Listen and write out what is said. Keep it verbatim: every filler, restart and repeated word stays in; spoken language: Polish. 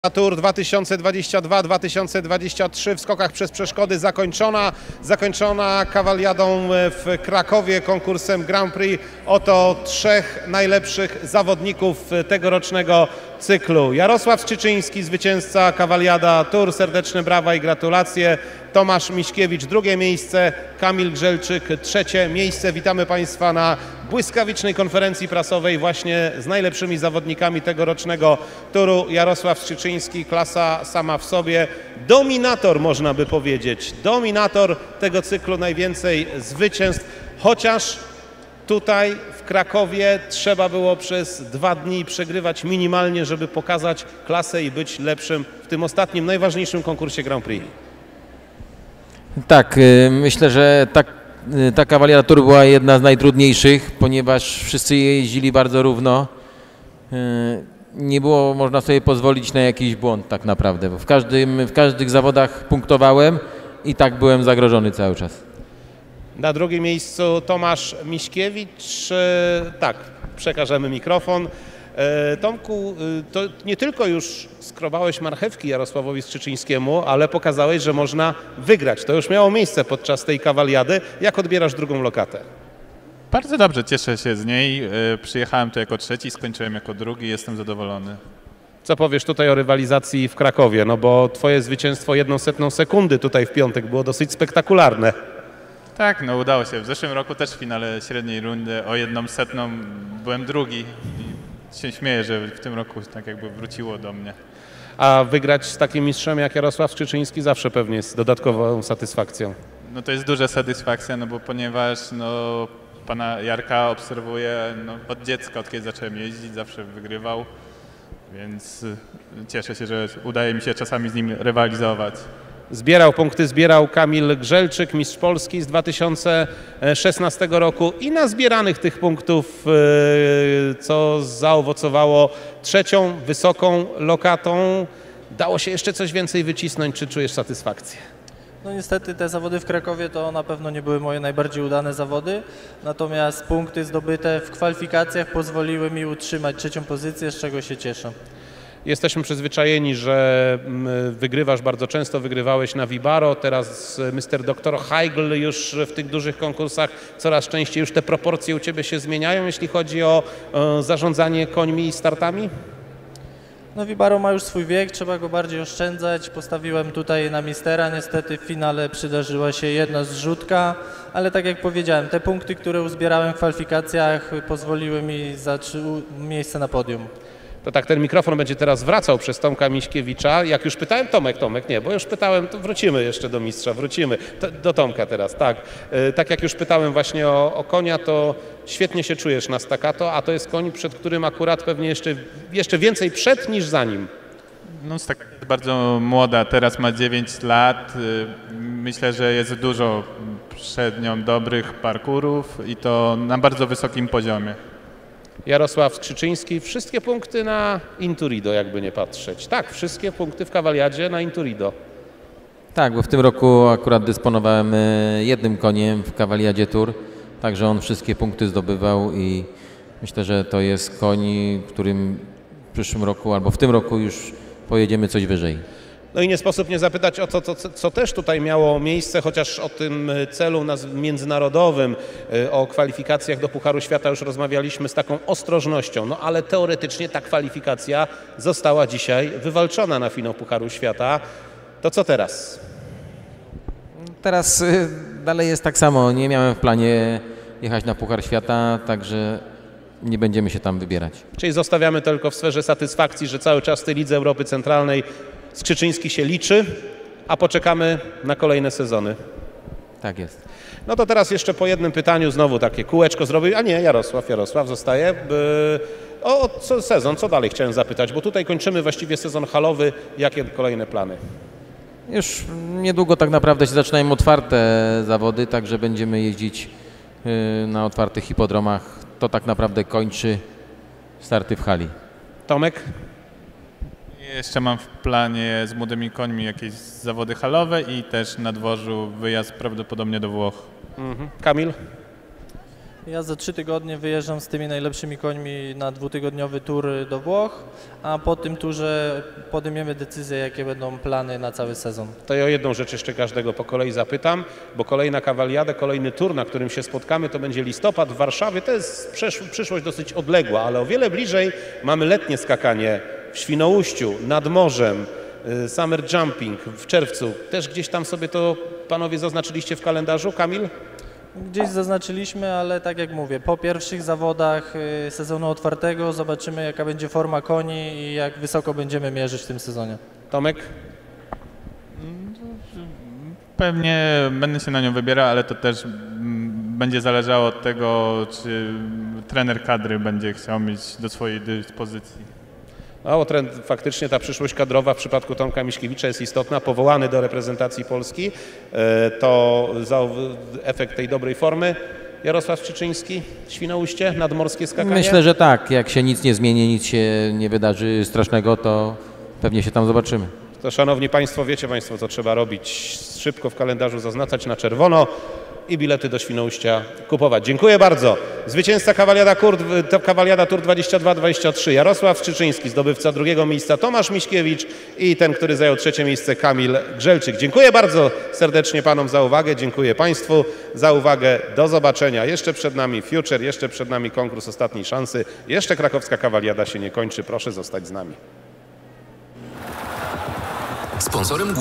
Tour dwa tysiące dwadzieścia dwa dwa tysiące dwadzieścia trzy w skokach przez przeszkody zakończona, zakończona kawaliadą w Krakowie, konkursem Grand Prix. Oto trzech najlepszych zawodników tegorocznego cyklu. Jarosław Skrzyczyński, zwycięzca kawaliada Tour, serdeczne brawa i gratulacje. Tomasz Miśkiewicz, drugie miejsce, Kamil Grzelczyk, trzecie miejsce. Witamy Państwa na błyskawicznej konferencji prasowej właśnie z najlepszymi zawodnikami tegorocznego Touru. Jarosław Skrzyczyński, klasa sama w sobie, dominator można by powiedzieć, dominator tego cyklu, najwięcej zwycięstw, chociaż tutaj w Krakowie trzeba było przez dwa dni przegrywać minimalnie, żeby pokazać klasę i być lepszym w tym ostatnim, najważniejszym konkursie Grand Prix. Tak, myślę, że ta, ta kawaliada Tour była jedna z najtrudniejszych, ponieważ wszyscy jeździli bardzo równo. Nie było można sobie pozwolić na jakiś błąd tak naprawdę, bo w, każdym, w każdych zawodach punktowałem i tak byłem zagrożony cały czas. Na drugim miejscu Tomasz Miśkiewicz. Tak, przekażemy mikrofon. Tomku, to nie tylko już skrobałeś marchewki Jarosławowi Skrzyczyńskiemu, ale pokazałeś, że można wygrać. To już miało miejsce podczas tej kawaliady. Jak odbierasz drugą lokatę? Bardzo dobrze, cieszę się z niej. Przyjechałem tu jako trzeci, skończyłem jako drugi, jestem zadowolony. Co powiesz tutaj o rywalizacji w Krakowie? No bo twoje zwycięstwo jedną setną sekundy tutaj w piątek było dosyć spektakularne. Tak, no udało się. W zeszłym roku też w finale średniej rundy o jedną setną byłem drugi. I się śmieję, że w tym roku tak jakby wróciło do mnie. A wygrać z takim mistrzem jak Jarosław Skrzyczyński zawsze pewnie jest dodatkową satysfakcją. No to jest duża satysfakcja, no bo ponieważ no, pana Jarka obserwuję no, od dziecka, od kiedy zacząłem jeździć, zawsze wygrywał. Więc cieszę się, że udaje mi się czasami z nim rywalizować. Zbierał punkty, zbierał Kamil Grzelczyk, mistrz Polski z dwa tysiące szesnastego roku i na zbieranych tych punktów, co zaowocowało trzecią wysoką lokatą. Dało się jeszcze coś więcej wycisnąć, czy czujesz satysfakcję? No niestety te zawody w Krakowie to na pewno nie były moje najbardziej udane zawody, natomiast punkty zdobyte w kwalifikacjach pozwoliły mi utrzymać trzecią pozycję, z czego się cieszę. Jesteśmy przyzwyczajeni, że wygrywasz bardzo często, wygrywałeś na Vibaro, teraz mister doktor Heigl już w tych dużych konkursach coraz częściej, już te proporcje u Ciebie się zmieniają, jeśli chodzi o zarządzanie końmi i startami? No Vibaro ma już swój wiek, trzeba go bardziej oszczędzać. Postawiłem tutaj na mistera, niestety w finale przydarzyła się jedna zrzutka, ale tak jak powiedziałem, te punkty, które uzbierałem w kwalifikacjach pozwoliły mi za miejsce na podium. To tak, ten mikrofon będzie teraz wracał przez Tomka Miśkiewicza. Jak już pytałem, Tomek, Tomek, nie, bo już pytałem, to wrócimy jeszcze do mistrza, wrócimy to, do Tomka teraz, tak. Yy, tak jak już pytałem właśnie o, o konia, to świetnie się czujesz na staccato, a to jest koń, przed którym akurat pewnie jeszcze, jeszcze więcej przed niż za nim. No jest tak bardzo młoda, teraz ma dziewięć lat. Myślę, że jest dużo przed nią dobrych parkurów i to na bardzo wysokim poziomie. Jarosław Skrzyczyński, wszystkie punkty na Inturido, jakby nie patrzeć. Tak, wszystkie punkty w kawaliadzie na Inturido. Tak, bo w tym roku akurat dysponowałem jednym koniem w kawaliadzie Tour, także on wszystkie punkty zdobywał i myślę, że to jest koń, którym w przyszłym roku albo w tym roku już pojedziemy coś wyżej. No i nie sposób nie zapytać o to, co, co też tutaj miało miejsce, chociaż o tym celu międzynarodowym, o kwalifikacjach do Pucharu Świata już rozmawialiśmy z taką ostrożnością, no ale teoretycznie ta kwalifikacja została dzisiaj wywalczona na finał Pucharu Świata. To co teraz? Teraz dalej jest tak samo, nie miałem w planie jechać na Puchar Świata, także nie będziemy się tam wybierać. Czyli zostawiamy tylko w sferze satysfakcji, że cały czas w tej Lidze Europy Centralnej Skrzyczyński się liczy, a poczekamy na kolejne sezony. Tak jest. No to teraz jeszcze po jednym pytaniu znowu takie kółeczko zrobił, a nie, Jarosław, Jarosław zostaje. O co sezon, co dalej chciałem zapytać, bo tutaj kończymy właściwie sezon halowy. Jakie kolejne plany? Już niedługo tak naprawdę się zaczynają otwarte zawody, także będziemy jeździć na otwartych hipodromach. To tak naprawdę kończy starty w hali. Tomek? Jeszcze mam w planie z młodymi końmi jakieś zawody halowe i też na dworzu wyjazd prawdopodobnie do Włoch. Mhm. Kamil? Ja za trzy tygodnie wyjeżdżam z tymi najlepszymi końmi na dwutygodniowy tur do Włoch, a po tym turze podejmiemy decyzję, jakie będą plany na cały sezon. To ja o jedną rzecz jeszcze każdego po kolei zapytam, bo kolejna kawaliada, kolejny tur, na którym się spotkamy, to będzie listopad w Warszawie. To jest przyszłość dosyć odległa, ale o wiele bliżej mamy letnie skakanie w Świnoujściu, nad morzem, summer jumping w czerwcu. Też gdzieś tam sobie to panowie zaznaczyliście w kalendarzu, Kamil? Gdzieś zaznaczyliśmy, ale tak jak mówię, po pierwszych zawodach y, sezonu otwartego zobaczymy, jaka będzie forma koni i jak wysoko będziemy mierzyć w tym sezonie. Tomek? Pewnie będę się na nią wybierał, ale to też mm, będzie zależało od tego, czy trener kadry będzie chciał mieć do swojej dyspozycji. No, trend, faktycznie ta przyszłość kadrowa w przypadku Tomka Miśkiewicza jest istotna. Powołany do reprezentacji Polski, to za efekt tej dobrej formy. Jarosław Czyczyński, Świnoujście, nadmorskie skakanie? Myślę, że tak. Jak się nic nie zmieni, nic się nie wydarzy strasznego, to pewnie się tam zobaczymy. To szanowni państwo, wiecie państwo, co trzeba robić. Szybko w kalendarzu zaznaczać na czerwono i bilety do Świnoujścia kupować. Dziękuję bardzo. Zwycięzca Kawaliada, Kurt, to Kawaliada Tour dwadzieścia dwa dwadzieścia trzy Jarosław Czyczyński, zdobywca drugiego miejsca Tomasz Miśkiewicz i ten, który zajął trzecie miejsce, Kamil Grzelczyk. Dziękuję bardzo serdecznie panom za uwagę, dziękuję państwu za uwagę. Do zobaczenia. Jeszcze przed nami Future, jeszcze przed nami konkurs ostatniej szansy. Jeszcze krakowska Kawaliada się nie kończy. Proszę zostać z nami. Sponsorem